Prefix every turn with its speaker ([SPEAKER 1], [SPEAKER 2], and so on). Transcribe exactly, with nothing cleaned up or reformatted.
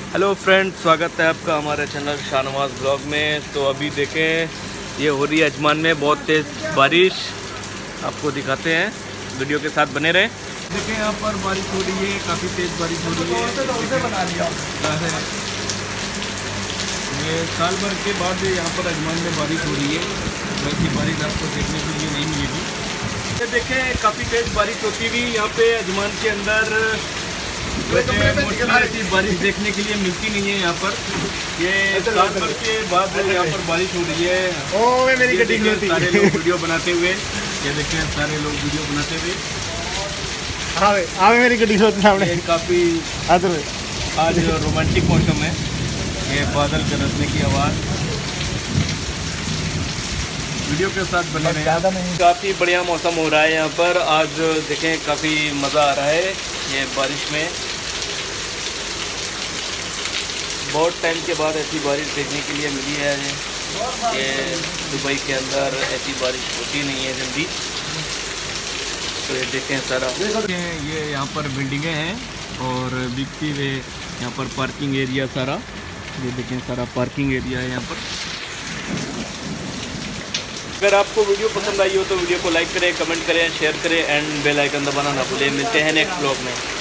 [SPEAKER 1] Hello friend, स्वागत है आपका हमारे चैनल शाहनवाज ब्लॉग में। तो अभी देखें, ये हो रही है अजमान में बहुत तेज़ बारिश, आपको दिखाते हैं, वीडियो के साथ बने रहें। देखें यहाँ पर बारिश हो रही है, काफ़ी तेज़ बारिश हो रही है। बना लिया ये साल भर के बाद यहाँ पर अजमान में बारिश हो रही है, वैसी बारिश आपको देखने के लिए नहीं मिलेगी। ये देखें, काफ़ी तेज़ बारिश होती हुई यहाँ पे अजमान के अंदर वैसे ऐसी बारिश देखने के लिए मिलती नहीं है यहाँ पर। ये साल भर के बाद यहाँ पर बारिश हो रही है। ओ मेरी गड्डी सारे लोग वीडियो बनाते हुए, ये देखें सारे लोग वीडियो बनाते हुए।
[SPEAKER 2] आवे आवे मेरी गड्डी सामने।
[SPEAKER 1] काफ़ी आज रोमांटिक मौसम है, ये बादल गरजने की आवाज़। वीडियो के साथ बने रहे। काफ़ी बढ़िया मौसम हो रहा है यहाँ पर आज, देखें काफ़ी मज़ा आ रहा है ये बारिश में। बहुत टाइम के बाद ऐसी बारिश देखने के लिए मिली है। ये दुबई के अंदर ऐसी बारिश होती नहीं है जल्दी। तो ये देखें सारा, ये यहाँ पर बिल्डिंगें हैं और बिकती हुए यहाँ पर पार्किंग एरिया सारा, ये देखें सारा पार्किंग एरिया है यहाँ पर। अगर आपको वीडियो पसंद आई हो तो वीडियो को लाइक करें, कमेंट करें, शेयर करें एंड बेल आइकन दबाना ना भूलें। मिलते हैं नेक्स्ट ब्लॉग में।